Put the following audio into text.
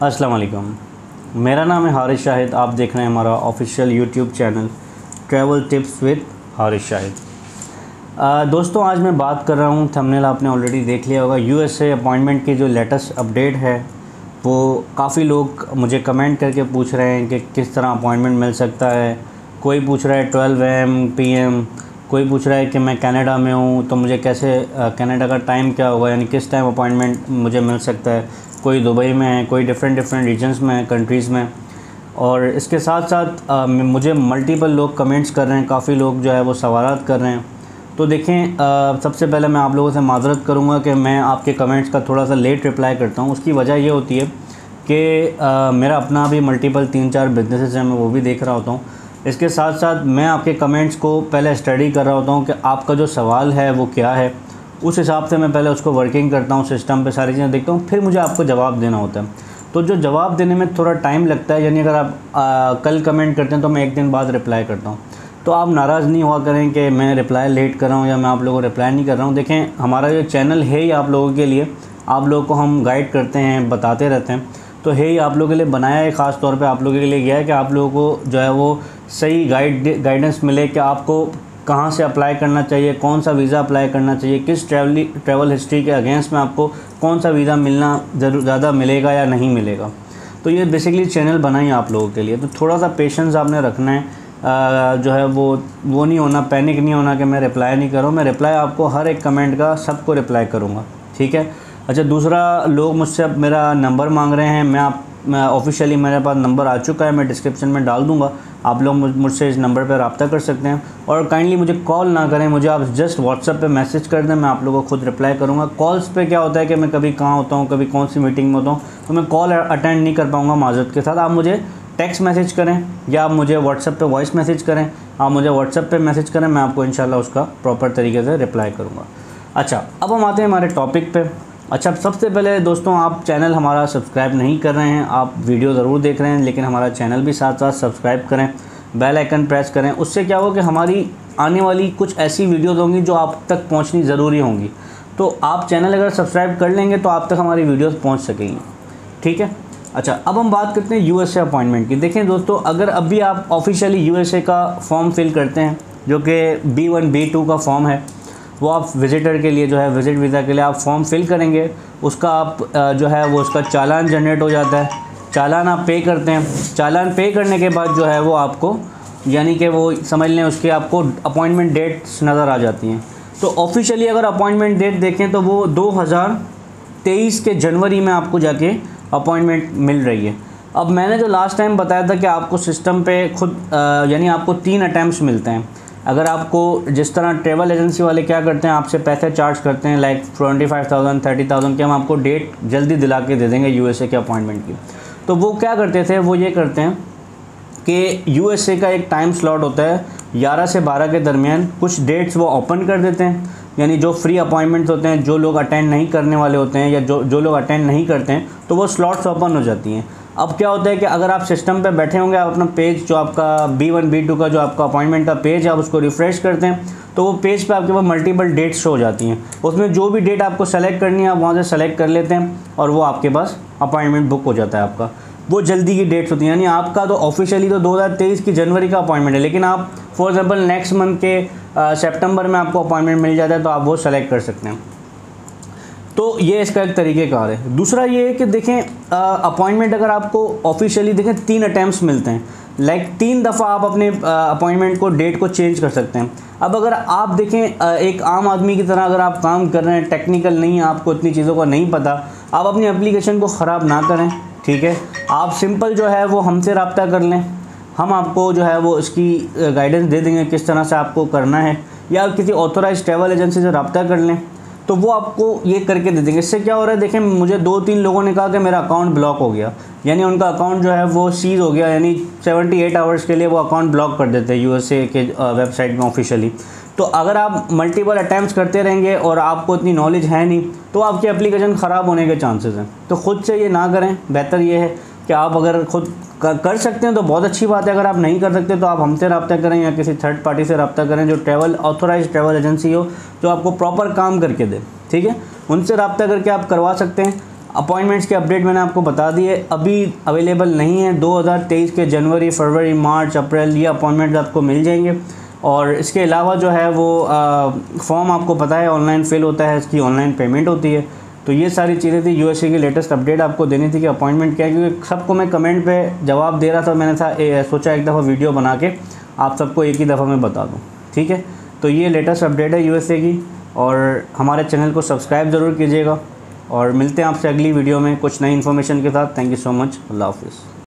अस्सलाम वालेकुम। मेरा नाम है हारिस शाहिद। आप देख रहे हैं हमारा official YouTube channel travel tips with Haris Shahid. दोस्तों, आज मैं बात कर रहा हूँ, थंबनेल आपने ऑलरेडी देख लिया होगा, यूएसए अपॉइंटमेंट की जो लेटेस्ट अपडेट है वो काफ़ी लोग मुझे कमेंट करके पूछ रहे हैं कि किस तरह अपॉइंटमेंट मिल सकता है। कोई पूछ रहा है 12 AM PM, कोई पूछ रहा है कि मैं कनाडा में हूँ तो मुझे कैसे कनाडा का टाइम क्या होगा, यानी किस टाइम अपॉइंटमेंट मुझे मिल सकता है। कोई दुबई में है, कोई डिफरेंट रीजन्स में है, कंट्रीज़ में। और इसके साथ साथ मुझे मल्टीपल लोग कमेंट्स कर रहे हैं, काफ़ी लोग जो है वो सवालात कर रहे हैं। तो देखें, सबसे पहले मैं आप लोगों से माज़रत करूंगा कि मैं आपके कमेंट्स का थोड़ा सा लेट रिप्लाई करता हूं। उसकी वजह ये होती है कि मेरा अपना भी मल्टीपल 3-4 बिजनेसेस हैं, मैं वो भी देख रहा होता हूं। इसके साथ साथ मैं आपके कमेंट्स को पहले स्टडी कर रहा होता हूं कि आपका जो सवाल है वो क्या है। उस हिसाब से मैं पहले उसको वर्किंग करता हूं, सिस्टम पे सारी चीज़ें देखता हूं, फिर मुझे आपको जवाब देना होता है। तो जो जवाब देने में थोड़ा टाइम लगता है, यानी अगर आप कल कमेंट करते हैं तो मैं एक दिन बाद रिप्लाई करता हूं। तो आप नाराज़ नहीं हुआ करें कि मैं रिप्लाई लेट कर रहा हूं या मैं आप लोगों को रिप्लाई नहीं कर रहा हूं। देखें, हमारा जो चैनल है ही आप लोगों के लिए, आप लोगों को हम गाइड करते हैं, बताते रहते हैं। तो है ही आप लोगों के लिए बनाया है, ख़ास तौर पे आप लोगों के लिए गया है कि आप लोगों को जो है वो सही गाइडेंस मिले कि आपको कहाँ से अप्लाई करना चाहिए, कौन सा वीज़ा अप्लाई करना चाहिए, किस ट्रैवल हिस्ट्री के अगेंस्ट में आपको कौन सा वीज़ा मिलना ज़्यादा मिलेगा या नहीं मिलेगा। तो ये बेसिकली चैनल बनाई आप लोगों के लिए। तो थोड़ा सा पेशेंस आपने रखना है, जो है वो नहीं होना, पैनिक नहीं होना कि मैं रिप्लाई नहीं कर रहा हूँ। मैं रिप्लाई आपको हर एक कमेंट का सबको रिप्लाई करूँगा, ठीक है। अच्छा, दूसरा, लोग मुझसे अब मेरा नंबर मांग रहे हैं। मैं ऑफिशियली मेरे पास नंबर आ चुका है, मैं डिस्क्रिप्शन में डाल दूँगा। आप लोग मुझसे इस नंबर पर रब्ता कर सकते हैं। और काइंडली मुझे कॉल ना करें, मुझे आप जस्ट व्हाट्सएप पे मैसेज कर दें, मैं आप लोगों को खुद रिप्लाई करूँगा। कॉल्स पे क्या होता है कि मैं कभी कहाँ होता हूँ, कभी कौन सी मीटिंग में होता हूँ, तो मैं कॉल अटेंड नहीं कर पाऊँगा माज़रत के साथ। आप मुझे टेक्स्ट मैसेज करें या आप मुझे व्हाट्सएप पे वॉइस मैसेज करें। आप मुझे व्हाट्सएप पे मैसेज करें, मैं आपको इंशाल्लाह उसका प्रॉपर तरीके से रिप्लाई करूँगा। अच्छा, अब हम आते हैं हमारे टॉपिक पे। अच्छा, सबसे पहले दोस्तों, आप चैनल हमारा सब्सक्राइब नहीं कर रहे हैं, आप वीडियो ज़रूर देख रहे हैं लेकिन हमारा चैनल भी साथ साथ सब्सक्राइब करें, बेल आइकन प्रेस करें। उससे क्या होगा कि हमारी आने वाली कुछ ऐसी वीडियोज़ होंगी जो आप तक पहुँचनी ज़रूरी होंगी। तो आप चैनल अगर सब्सक्राइब कर लेंगे तो आप तक हमारी वीडियोज़ पहुँच सकेंगी, ठीक है। अच्छा, अब हम बात करते हैं यूएसए अपॉइंटमेंट की। देखें दोस्तों, अगर अभी आप ऑफिशियली यूएसए का फॉर्म फिल करते हैं, जो कि B1 B2 का फॉर्म है, वो आप विज़िटर के लिए जो है विज़िट वीज़ा के लिए आप फॉर्म फिल करेंगे। उसका आप जो है वो उसका चालान जनरेट हो जाता है। चालान आप पे करते हैं। चालान पे करने के बाद जो है वो आपको, यानी कि वो समझ लें, उसके आपको अपॉइंटमेंट डेट्स नज़र आ जाती हैं। तो ऑफिशियली अगर अपॉइंटमेंट डेट देखें तो वो 2023 के जनवरी में आपको जाके अपॉइंटमेंट मिल रही है। अब मैंने जो लास्ट टाइम बताया था कि आपको सिस्टम पे खुद यानी आपको 3 अटैम्प्ट्स मिलते हैं। अगर आपको, जिस तरह ट्रैवल एजेंसी वाले क्या करते हैं, आपसे पैसे चार्ज करते हैं लाइक 25,000 30,000 के, हम आपको डेट जल्दी दिला के दे देंगे यूएसए के अपॉइंटमेंट की। तो वो क्या करते थे, वो ये करते हैं कि यूएसए का एक टाइम स्लॉट होता है 11 से 12 के दरमियान, कुछ डेट्स वो ओपन कर देते हैं। यानी जो फ्री अपॉइंटमेंट्स होते हैं, जो लोग अटेंड नहीं करने वाले होते हैं या जो लोग अटेंड नहीं करते हैं, तो वो स्लॉट्स ओपन हो जाती हैं। अब क्या होता है कि अगर आप सिस्टम पे बैठे होंगे, आप अपना पेज, जो आपका B1 B2 का जो आपका अपॉइंटमेंट का पेज है, आप उसको रिफ़्रेश करते हैं तो वो पेज पे आपके पास मल्टीपल डेट्स शो हो जाती हैं। उसमें जो भी डेट आपको सेलेक्ट करनी है आप वहाँ से सेलेक्ट कर लेते हैं और वो आपके पास अपॉइंटमेंट बुक हो जाता है आपका। वो जल्दी की डेट्स होती हैं, यानी आपका तो ऑफिशियली तो 2023 की जनवरी का अपॉइंटमेंट है, लेकिन आप फॉर एग्जाम्पल नेक्स्ट मंथ के सितंबर में आपको अपॉइंटमेंट मिल जाता है तो आप वो सेलेक्ट कर सकते हैं। तो ये इसका एक तरीक़ेकार है। दूसरा ये है कि देखें, अपॉइंटमेंट अगर आपको ऑफिशियली देखें 3 अटैम्प्ट्स मिलते हैं, लाइक 3 दफ़ा आप अपने अपॉइंटमेंट को, डेट को चेंज कर सकते हैं। अब अगर आप देखें, एक आम आदमी की तरह अगर आप काम कर रहे हैं, टेक्निकल नहीं है, आपको इतनी चीज़ों का नहीं पता, आप अपनी एप्लीकेशन को ख़राब ना करें, ठीक है। आप सिंपल जो है वो हमसे रब्ता कर लें, हम आपको जो है वो इसकी गाइडेंस दे देंगे किस तरह से आपको करना है, या किसी ऑथोराइज ट्रैवल एजेंसी से रब्ता कर लें तो वो आपको ये करके दे देंगे। इससे क्या हो रहा है, देखें, मुझे 2-3 लोगों ने कहा कि मेरा अकाउंट ब्लॉक हो गया, यानी उनका अकाउंट जो है वो सीज हो गया, यानी 78 आवर्स के लिए वो अकाउंट ब्लॉक कर देते हैं यूएसए के वेबसाइट में ऑफिशियली। तो अगर आप मल्टीपल अटैम्प्ट्स करते रहेंगे और आपको इतनी नॉलेज है नहीं तो आपकी एप्लीकेशन ख़राब होने के चांसेस हैं। तो ख़ुद से ये ना करें, बेहतर ये है कि आप अगर खुद कर सकते हैं तो बहुत अच्छी बात है। अगर आप नहीं कर सकते तो आप हमसे रब्ता करें या किसी थर्ड पार्टी से रब्ता करें जो ऑथोराइज ट्रैवल एजेंसी हो, जो आपको प्रॉपर काम करके दे, ठीक है। उनसे रब्ता करके आप करवा सकते हैं। अपॉइंटमेंट्स के अपडेट मैंने आपको बता दी है, अभी अवेलेबल नहीं है। 2023 के जनवरी, फरवरी, मार्च, अप्रैल ये अपॉइंटमेंट्स आपको मिल जाएंगे। और इसके अलावा जो है वो फॉर्म आपको पता है ऑनलाइन फिल होता है, इसकी ऑनलाइन पेमेंट होती है। तो ये सारी चीज़ें थी, यूएसए की लेटेस्ट अपडेट आपको देनी थी कि अपॉइंटमेंट क्या है, क्योंकि सबको मैं कमेंट पे जवाब दे रहा था। मैंने सोचा एक दफ़ा वीडियो बना के आप सबको एक ही दफ़ा मैं बता दूँ, ठीक है। तो ये लेटेस्ट अपडेट है यूएसए की, और हमारे चैनल को सब्सक्राइब ज़रूर कीजिएगा। और मिलते हैं आपसे अगली वीडियो में कुछ नई इन्फॉर्मेशन के साथ। Thank you so much. अल्लाह हाफ़िज़।